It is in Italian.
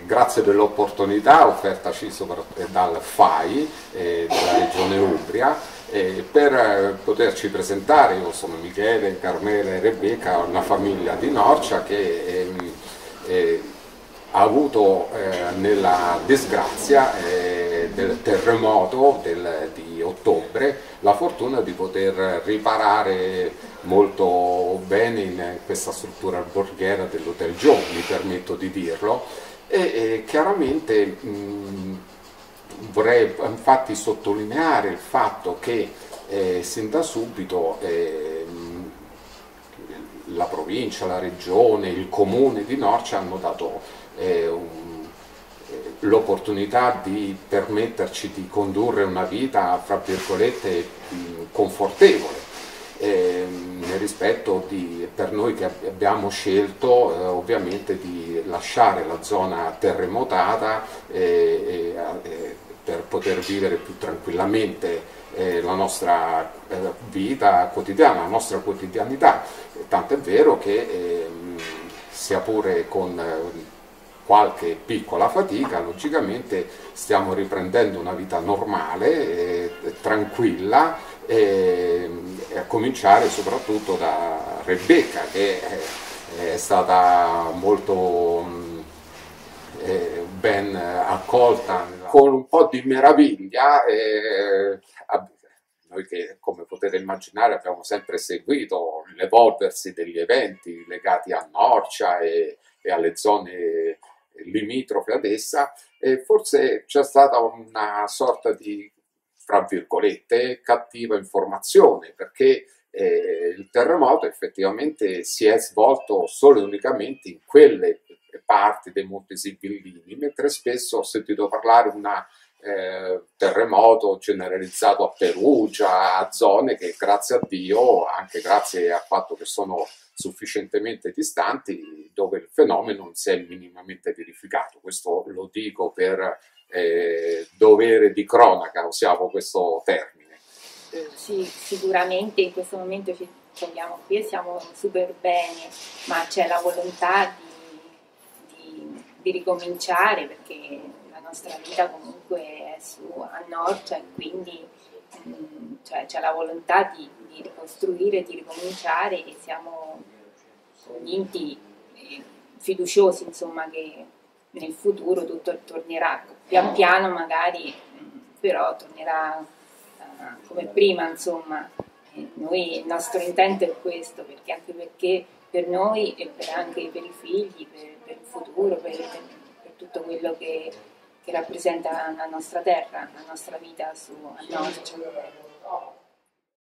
grazie dell'opportunità offertaci dal FAI della Regione Umbria per poterci presentare. Io sono Michele, Carmela e Rebecca, una famiglia di Norcia che ha avuto nella disgrazia del terremoto di ottobre la fortuna di poter riparare molto bene in questa struttura alberghiera dell'Hotel Joe, mi permetto di dirlo, e chiaramente vorrei infatti sottolineare il fatto che sin da subito la provincia, la regione, il comune di Norcia hanno dato l'opportunità di permetterci di condurre una vita, fra virgolette, confortevole, nel rispetto per noi che abbiamo scelto ovviamente di lasciare la zona terremotata per poter vivere più tranquillamente la nostra vita quotidiana, la nostra quotidianità. Tant'è vero che sia pure con qualche piccola fatica, logicamente stiamo riprendendo una vita normale, tranquilla, a cominciare soprattutto da Rebecca, che è stata molto ben accolta con un po' di meraviglia. Noi che, come potete immaginare, abbiamo sempre seguito l'evolversi degli eventi legati a Norcia e alle zone limitrofe ad essa, e forse c'è stata una sorta di, fra virgolette, cattiva informazione, perché il terremoto effettivamente si è svolto solo e unicamente in quelle parti dei Monti Sibillini, mentre spesso ho sentito parlare di un terremoto generalizzato a Perugia, a zone che grazie a Dio, anche grazie al fatto che sono sufficientemente distanti, dove il fenomeno non si è minimamente verificato. Questo lo dico per dovere di cronaca, usiamo questo termine. Sì, sicuramente in questo momento ci troviamo qui e siamo super bene, ma c'è la volontà di ricominciare, perché la nostra vita comunque è a Norcia, e quindi cioè, c'è la volontà di ricostruire, di ricominciare, e siamo convinti e fiduciosi, insomma, che nel futuro tutto tornerà pian piano, magari, però tornerà come prima, insomma. Noi, il nostro intento è questo, perché anche perché per noi e anche per i figli, per il futuro, per tutto quello che rappresenta la nostra terra, la nostra vita a Norcia.